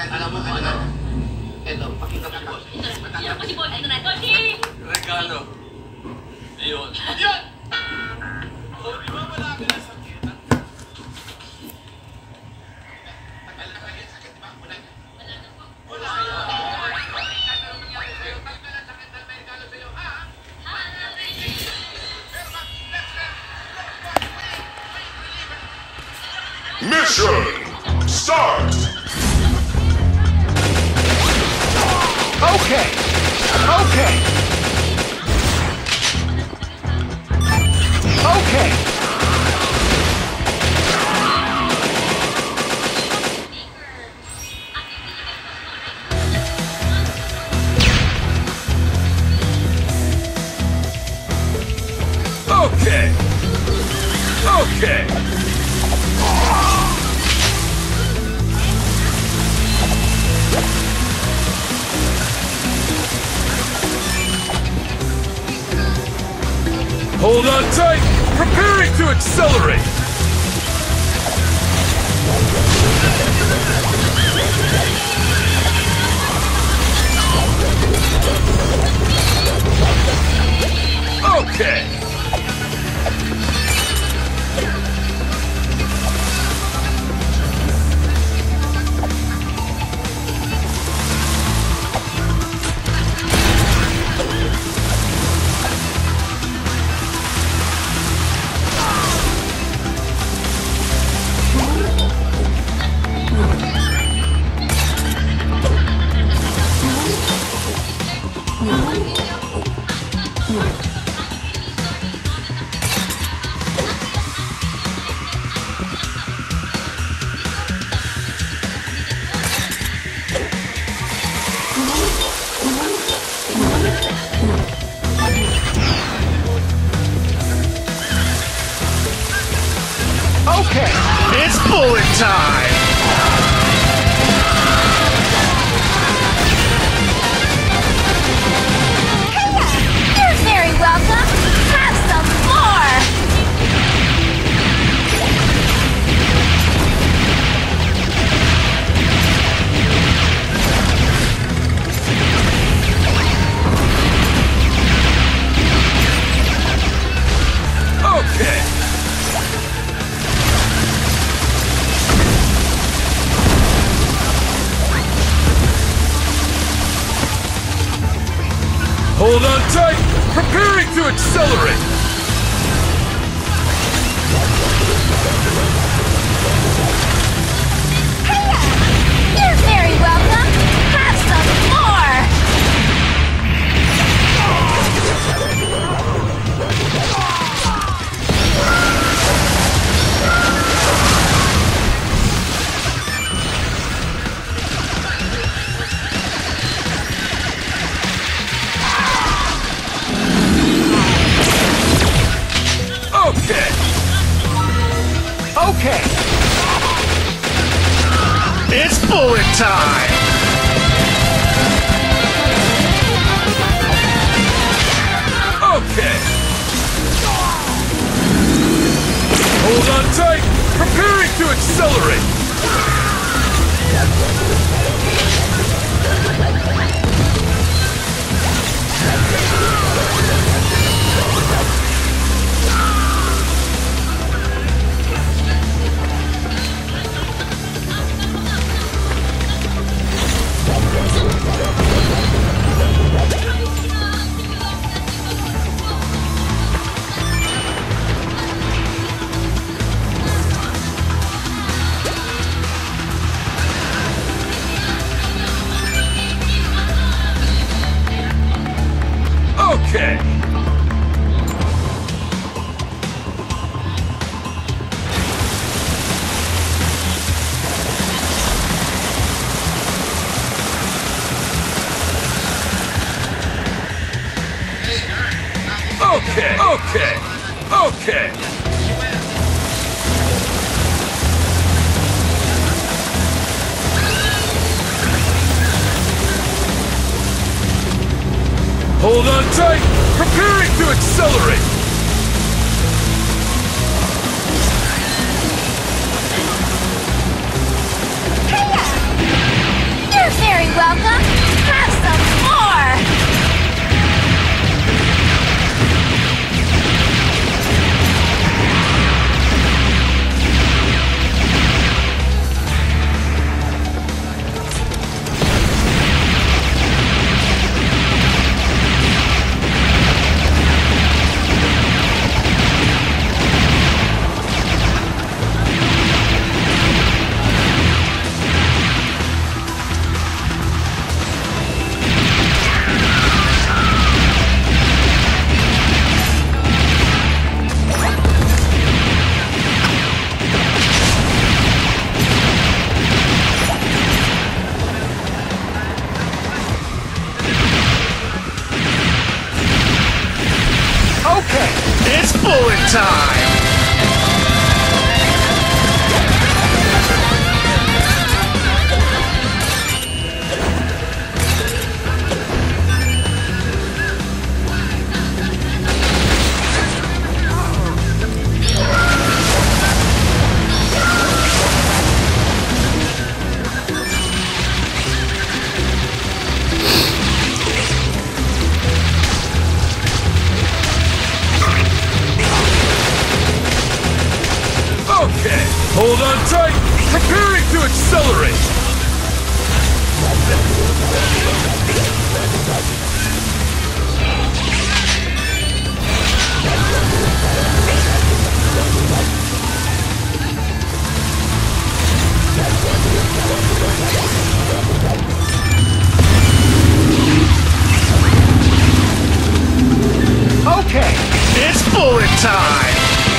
Alam mo, ano? Ito, pakita mo si boss. Pakita mo si boss. Ito na, bossy! Regalo. Ayun. Ayun! So, di ba wala ka na sakit? Tagal na kayo, sakit ba? Wala na. Wala na po. Wala kayo. Mission start! Okay! Okay! Okay! Okay! Okay! Hold on tight! Preparing to accelerate! Okay! Okay! It's bullet time! You're very welcome! Have some more! Okay! Hold on tight! Preparing to accelerate! You're very welcome! Have some more! Okay! Okay! It's bullet time! Okay! Hold on tight! Preparing to accelerate! Okay! Okay! Okay! Okay! Hold on tight! Preparing to accelerate! welcome. Have some more. It's bullet time! Okay, hold on tight. Preparing to accelerate. Okay, it's bullet time!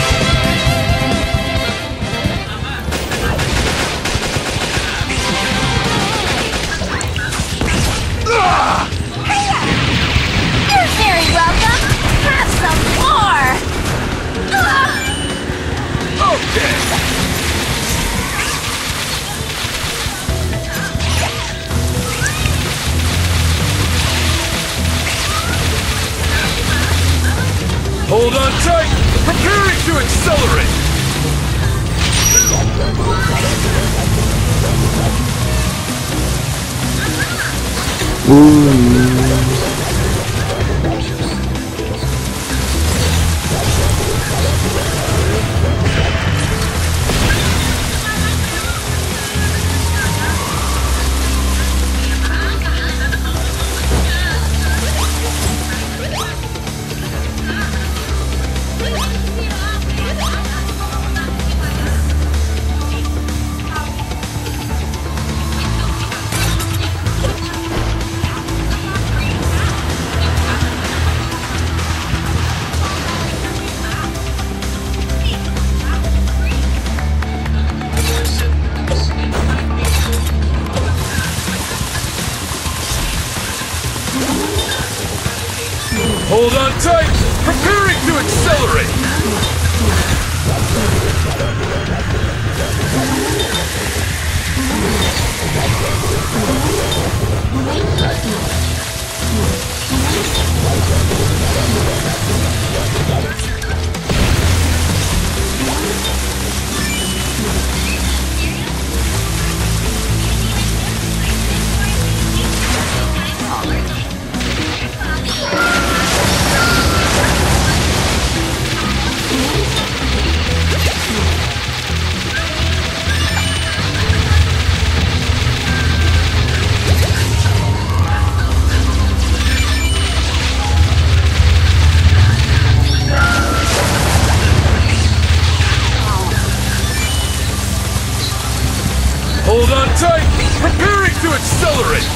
You're very welcome. Have some more. Okay. Hold on tight. Preparing to accelerate. Hold on tight. Preparing to accelerate. Hold on tight. Preparing to accelerate.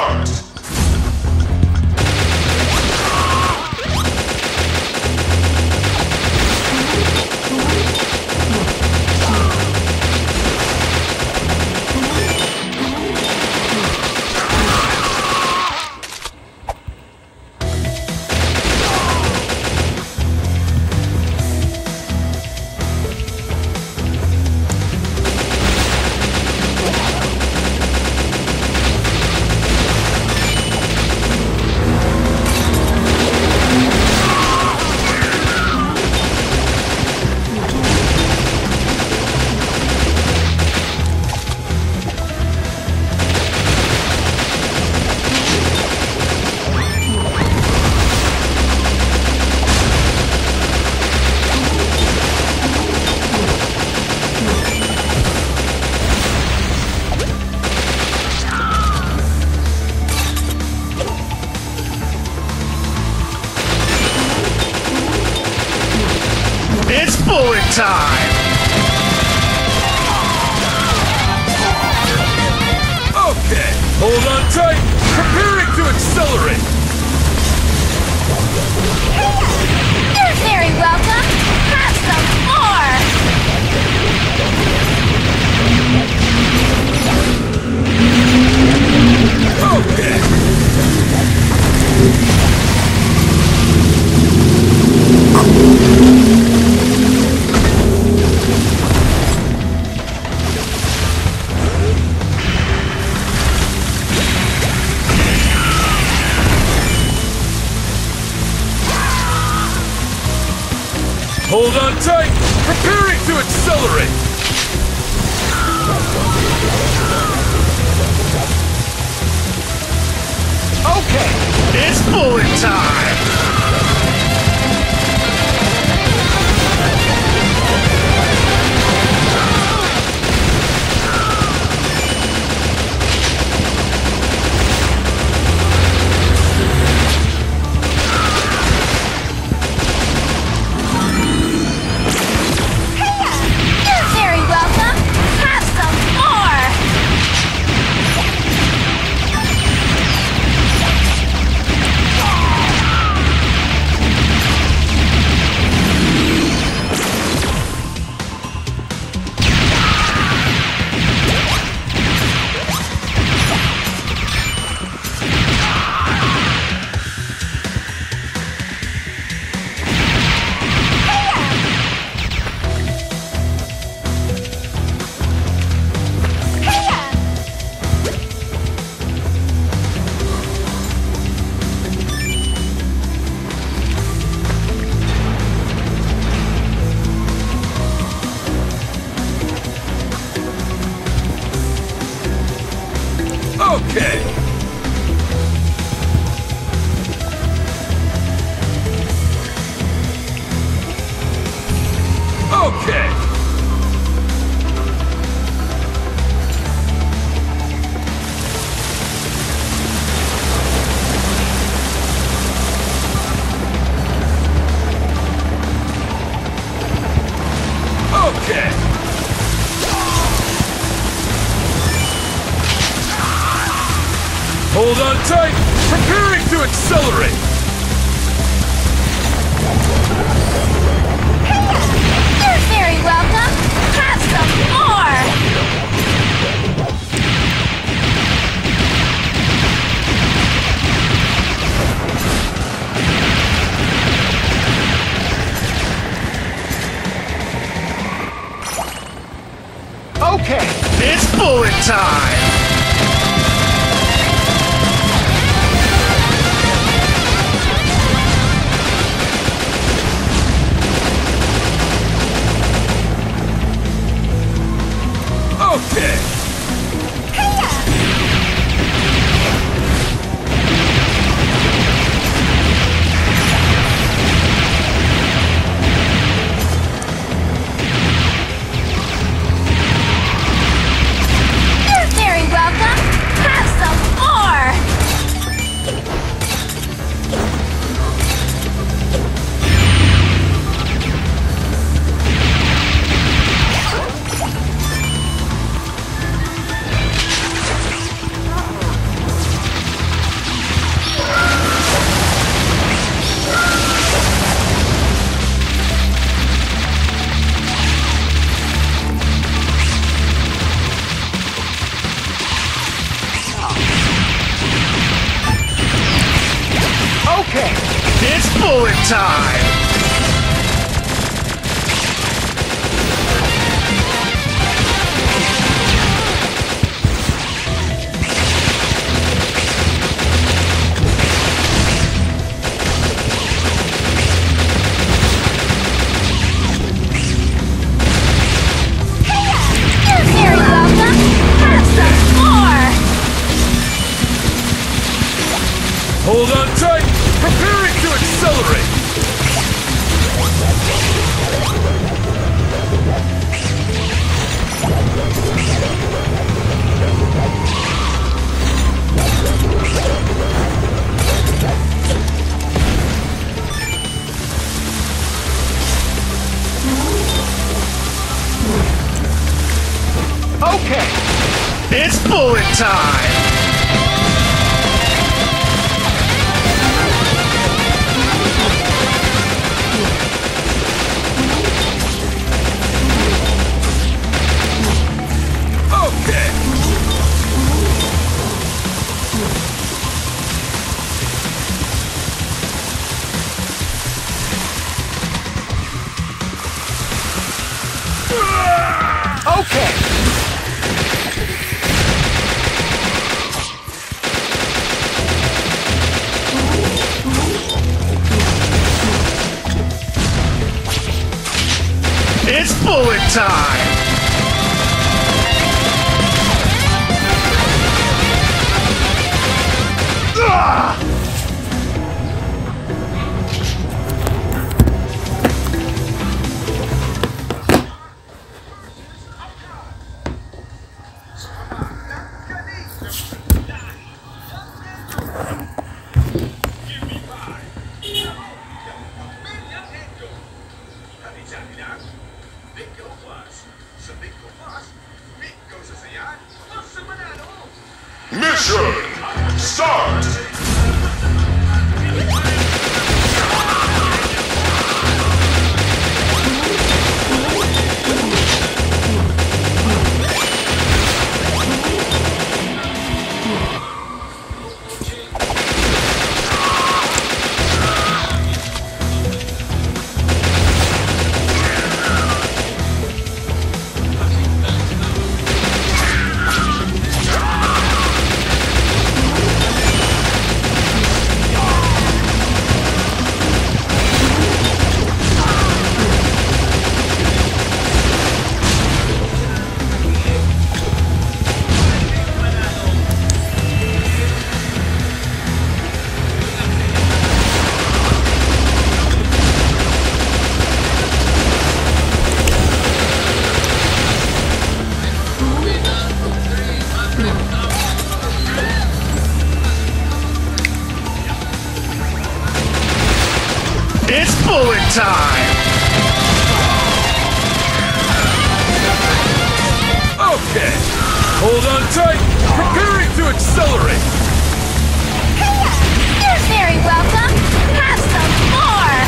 It's bullet time! Okay, hold on tight. Preparing to accelerate. You're very welcome. Have some more. Okay. Hold on tight. Preparing to accelerate. Okay, it's bullet time! You're very welcome. Have some more. Okay. Okay. Okay. Hold on tight. Preparing to accelerate. You're very welcome. Have some more. Okay, it's bullet time! Okay. You're bullet time! You're very welcome! Have some more! Hold on tight! Preparing to accelerate! Okay, it's bullet time! Okay! Okay! It's bullet time! Ah! Mission start! It's bullet time! Okay! Hold on tight! Preparing to accelerate! You're very welcome! Have some more!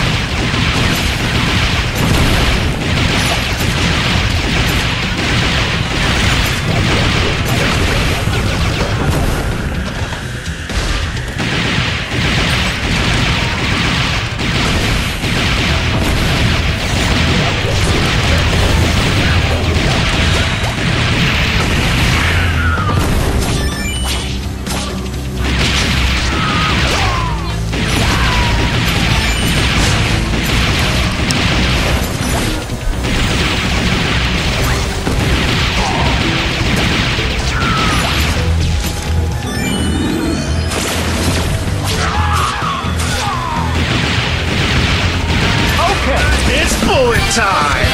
It's bullet time!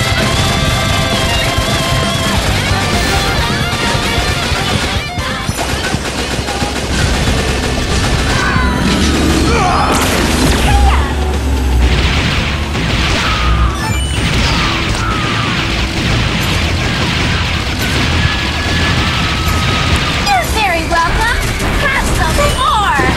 You're very welcome! Have some more!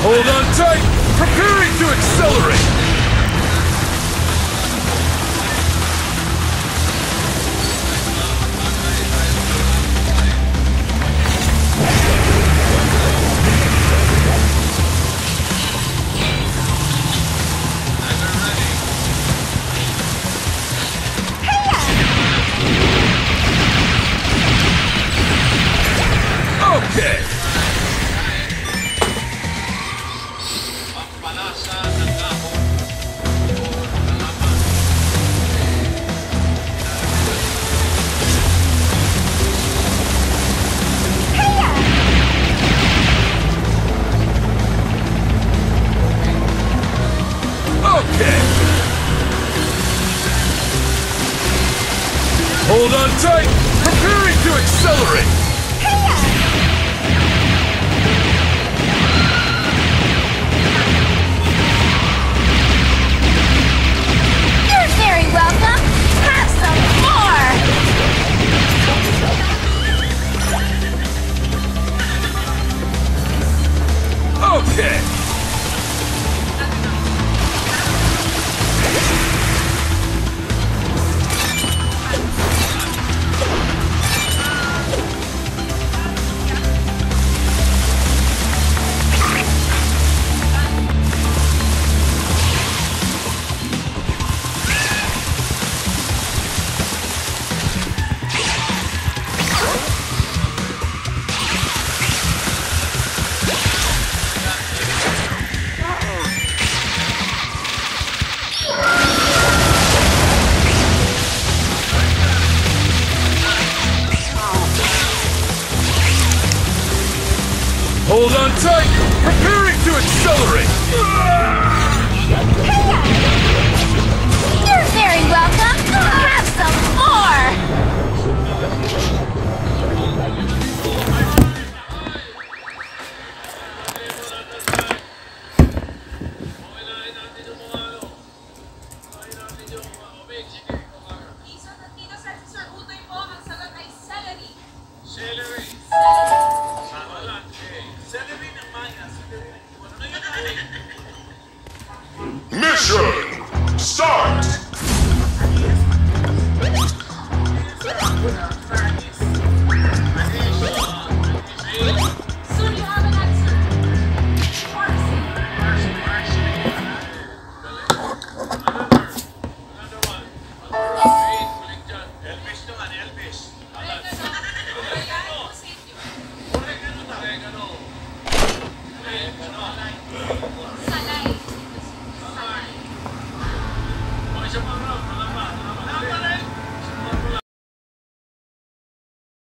Hold on tight! Preparing to accelerate! Okay! Okay! Hold on tight! Preparing to accelerate! You're very welcome! Have some more! Okay! Hold on tight! Preparing to accelerate! You're very welcome! Have some more! Mission! Start!